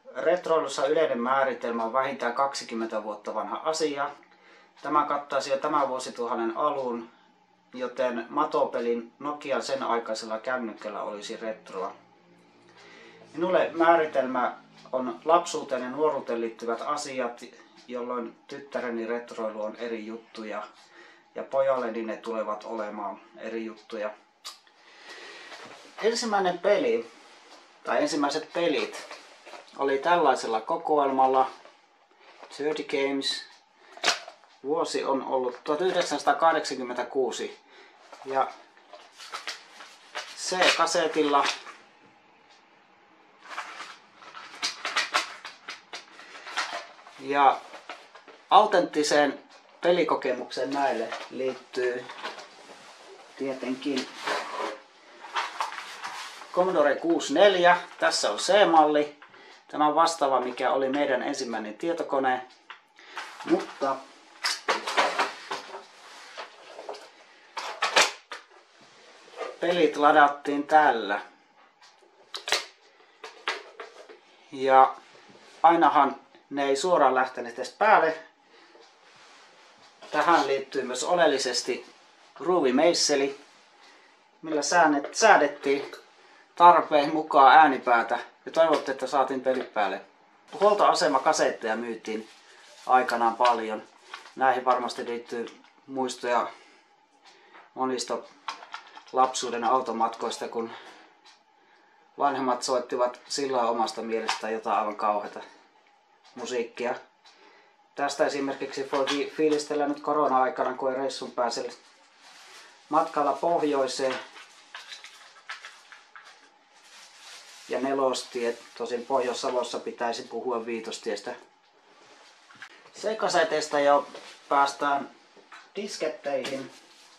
Retroilussa yleinen määritelmä on vähintään 20 vuotta vanha asia. Tämä kattaisi jo tämän vuosituhannen alun, joten matopelin Nokian sen aikaisella kännykällä olisi retroa. Minulle määritelmä on lapsuuteen ja nuoruuteen liittyvät asiat, jolloin tyttäreni retroilu on eri juttuja ja pojalleni ne tulevat olemaan eri juttuja. Ensimmäinen peli, tai ensimmäiset pelit, oli tällaisella kokoelmalla 30 Games. Vuosi on ollut 1986 ja C-kasetilla ja autenttiseen pelikokemukseen näille liittyy tietenkin Commodore 64. Tässä on C-malli. Tämä on vastaava, mikä oli meidän ensimmäinen tietokone. Mutta pelit ladattiin tällä. Ja ainahan ne ei suoraan lähteneet edes päälle. Tähän liittyy myös oleellisesti ruuvimeisseli, millä säädettiin tarpeen mukaan äänipäätä ja toivottiin, että saatiin pelit päälle. Huoltoasemakasetteja myytiin aikanaan paljon. Näihin varmasti liittyy muistoja monista lapsuuden automatkoista, kun vanhemmat soittivat silloin omasta mielestään jotain aivan kauheata musiikkia. Tästä esimerkiksi voi fiilistellä nyt korona-aikana, kun ei reissun pääse matkalla pohjoiseen. Ja nelostie, tosin Pohjois-Savossa pitäisi puhua viitostiestä. C-kaseteista jo päästään disketteihin,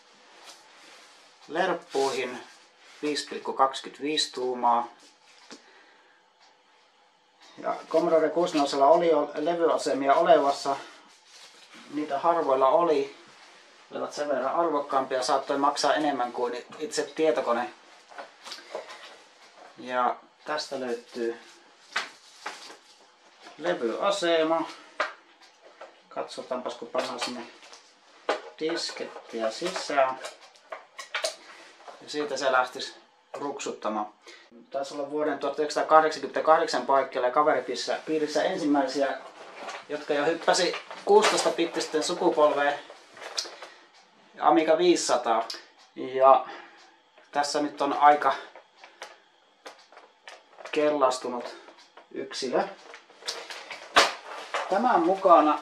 lerppuihin 5,25 tuumaa. Ja Commodore 64 oli jo levyasemia olevassa. Niitä harvoilla olivat sen verran arvokkaampia ja saattoi maksaa enemmän kuin itse tietokone. Ja tästä löytyy levyasema. Katsotaanpas, kun pannaan sinne diskettiä sisään. Ja siitä se lähtisi ruksuttamaan. Taisi olla vuoden 1988 paikkeilla ja kaveripiirissä ensimmäisiä, jotka jo hyppäsi 16-bittisten sukupolveen Amiga 500. Ja tässä nyt on aika kellastunut yksilö. Tämän mukana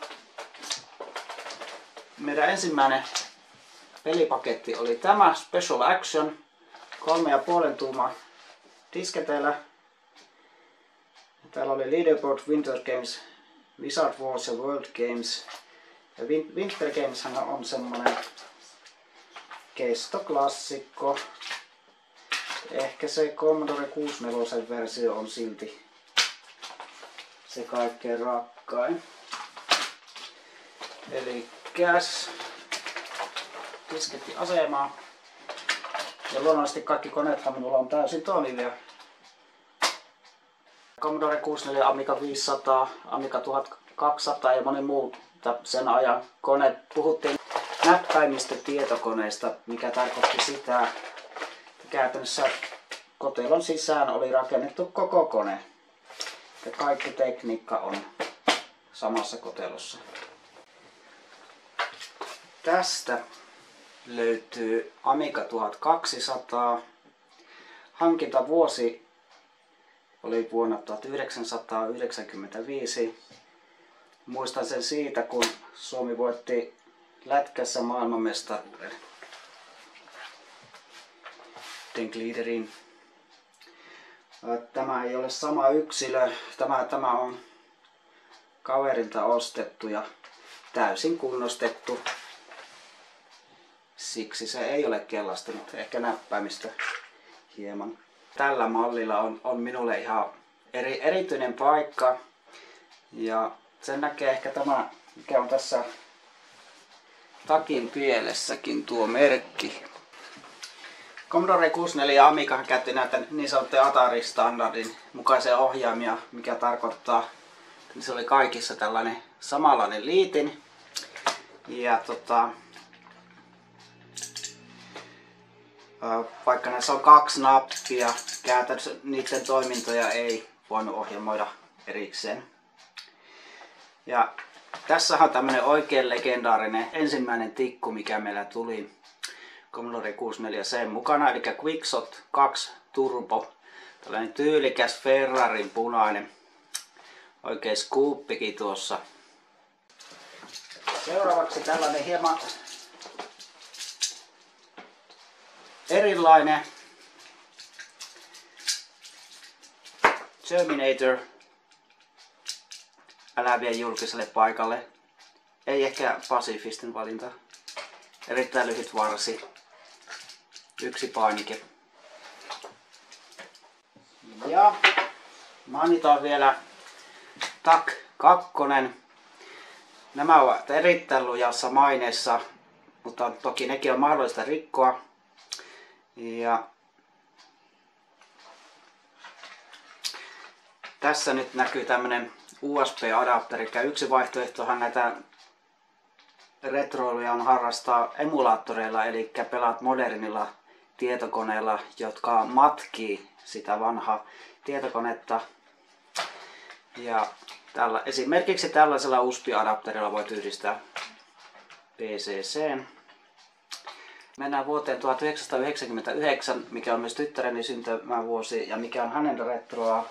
meidän ensimmäinen pelipaketti oli tämä Special Action 3,5 tuumaa disketeillä. Täällä oli Leaderboard, Winter Games, Wizard Wars ja World Games. Ja Winter Games on semmonen kestoklassikko. Ehkä se Commodore 64 versio on silti se kaikkein rakkain. Eli diskettiasemaa. Ja luonnollisesti kaikki koneethan minulla on täysin toimivia. Commodore 64, Amiga 500, Amiga 1200 ja moni muu sen ajan koneet. Puhuttiin näppäimistä tietokoneista, mikä tarkoitti sitä, että käytännössä kotelon sisään oli rakennettu koko kone. Ja kaikki tekniikka on samassa kotelossa. Tästä löytyy Amiga 1200. Hankintavuosi oli vuonna 1995. Muistan sen siitä, kun Suomi voitti lätkässä maailmanmestaruuden. Den Gliederin. Tämä ei ole sama yksilö. Tämä on kaverilta ostettu ja täysin kunnostettu. Siksi se ei ole kellastunut, ehkä näppäimistä hieman. Tällä mallilla on minulle ihan erityinen paikka. Ja sen näkee ehkä tämä, mikä on tässä takin pielessäkin, tuo merkki. Commodore 64 ja Amiga käytti näitä niin sanottuja Atari-standardin mukaisia ohjaimia, mikä tarkoittaa, että se oli kaikissa tällainen samanlainen liitin. Ja vaikka näissä on 2 nappia, käytännössä niiden toimintoja ei voinut ohjelmoida erikseen. Ja tässä on tämmönen oikein legendaarinen ensimmäinen tikku, mikä meillä tuli Commodore 64 mukana, eli Quickshot 2 Turbo. Tällainen tyylikäs Ferrarin punainen. Oikein skuuppikin tuossa. Seuraavaksi tällainen hieman erilainen Terminator. Älä vie julkiselle paikalle. Ei ehkä pasifistin valinta. Erittäin lyhyt varsi. 1 painike. Ja mainitaan vielä TAC 2. Nämä ovat erittäin lujassa maineessa, mutta toki nekin on mahdollista rikkoa. Ja tässä nyt näkyy tämmönen USB-adapteri. Yksi vaihtoehtohan näitä retroiluja on harrastaa emulaattoreilla, eli pelaat modernilla tietokoneella, jotka matkii sitä vanhaa tietokonetta. Ja esimerkiksi tällaisella USB-adapterilla voit yhdistää PC:n. Mennään vuoteen 1999, mikä on myös tyttäreni syntymävuosi ja mikä on hänen retroa.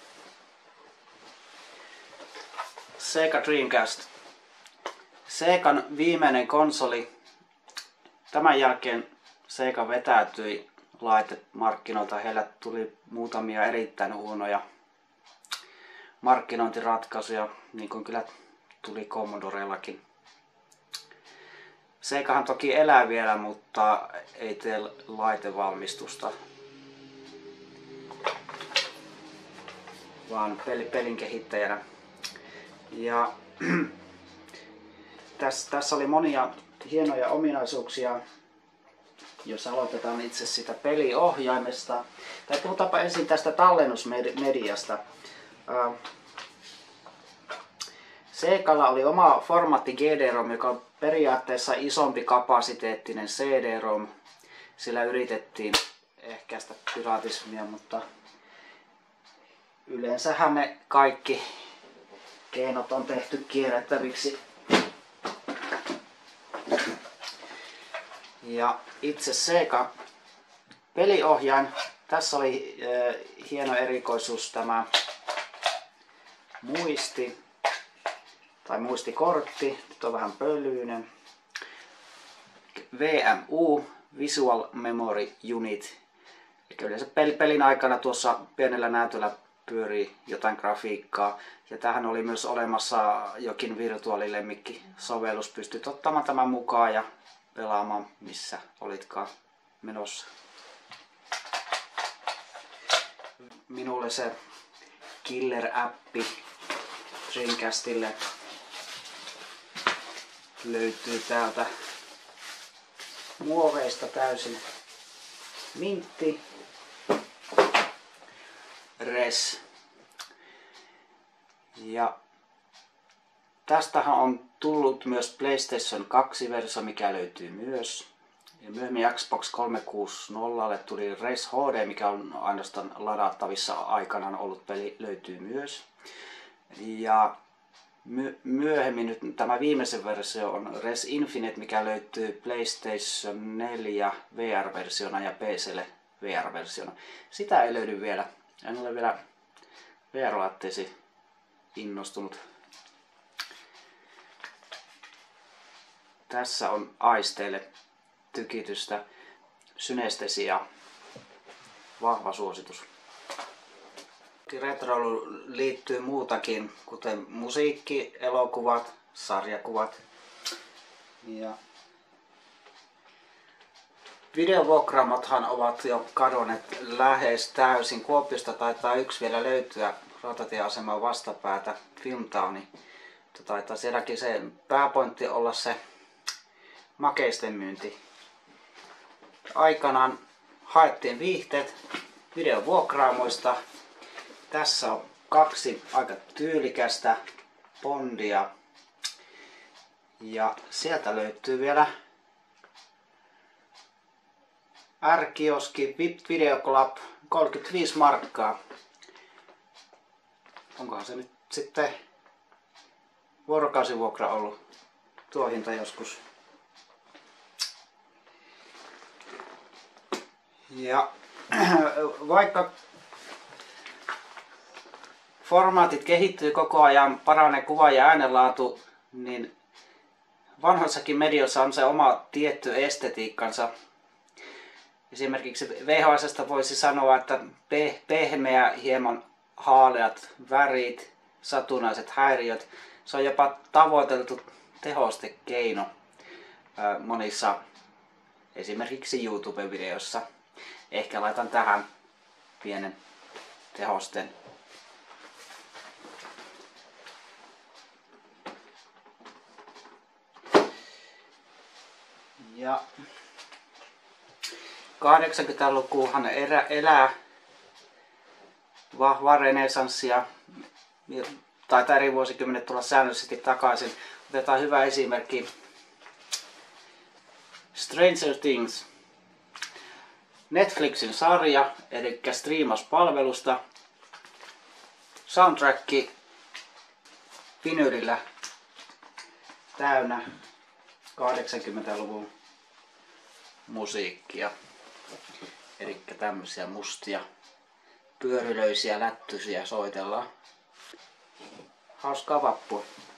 Sega Dreamcast. Segan viimeinen konsoli. Tämän jälkeen Sega vetäytyi laitemarkkinoilta. Heillä tuli muutamia erittäin huonoja markkinointiratkaisuja, niin kuin kyllä tuli Commodorellakin. Segahan toki elää vielä, mutta ei tee laitevalmistusta, vaan pelin kehittäjänä. Ja tässä oli monia hienoja ominaisuuksia, jos aloitetaan itse sitä peliohjaimesta. Tai puhutaanpa ensin tästä tallennusmediasta. Segalla oli oma formaatti GD-ROM, joka on periaatteessa isompi kapasiteettinen CD-ROM. Sillä yritettiin ehkäistä piratismia, mutta yleensähän ne kaikki keinot on tehty kierrettäviksi. Ja itse Sega peliohjain. Tässä oli hieno erikoisuus tämä muisti tai muistikortti. Nyt on vähän pölyinen. VMU, Visual Memory Unit. Eli yleensä pelin aikana tuossa pienellä näytöllä pyörii jotain grafiikkaa. Ja tähän oli myös olemassa jokin virtuaalilemmikki-sovellus. Pystyt ottamaan tämän mukaan ja pelaamaan missä olitkaan menossa. Minulle se killer-appi Dreamcastille löytyy täältä muoveista täysin. Mintti, res. Ja tästähän on tullut myös PlayStation 2-versio, mikä löytyy myös. Ja myöhemmin Xbox 360 tuli Res HD, mikä on ainoastaan ladattavissa aikanaan ollut peli, löytyy myös. Ja myöhemmin nyt tämä viimeisen versio on Res Infinite, mikä löytyy PlayStation 4 VR-versiona ja PC:lle VR-versiona. Sitä ei löydy vielä. En ole vielä VR-laitteisiin innostunut. Tässä on aisteille tykitystä, synestesia, vahva suositus. Retroiluun liittyy muutakin, kuten musiikki, elokuvat, sarjakuvat. Ja videovuokraamothan ovat jo kadonneet lähes täysin. Kuopiosta taitaa yksi vielä löytyä rautatieaseman vastapäätä, Filmtowni. Taitaa sielläkin se pääpointti olla se makeisten myynti. Aikanaan haettiin viihteet videovuokraamoista. Tässä on 2 aika tyylikästä Bondia. Ja sieltä löytyy vielä R-kioski VIP Video Club 35 markkaa. Onkohan se nyt sitten vuorokausivuokra ollut tuo hinta joskus? Ja vaikka formaatit kehittyy koko ajan, paranee kuva- ja äänenlaatu, niin vanhoissakin medioissa on se oma tietty estetiikkansa. Esimerkiksi VHS:stä voisi sanoa, että pehmeä, hieman haaleat värit, satunnaiset häiriöt. Se on jopa tavoiteltu tehostekeino monissa esimerkiksi YouTube-videoissa. Ehkä laitan tähän pienen tehosten. Ja 80-lukuhan elää vahvaa renesanssia. Taitaa eri vuosikymmenet tulla säännöllisesti takaisin. Otetaan hyvä esimerkki. Stranger Things. Netflixin sarja, eli striimauspalvelusta. Soundtracki vinylillä täynnä 80-luvun musiikkia. Eli tämmöisiä mustia, pyörylöisiä lättysiä soitellaan. Hauskaa vappua.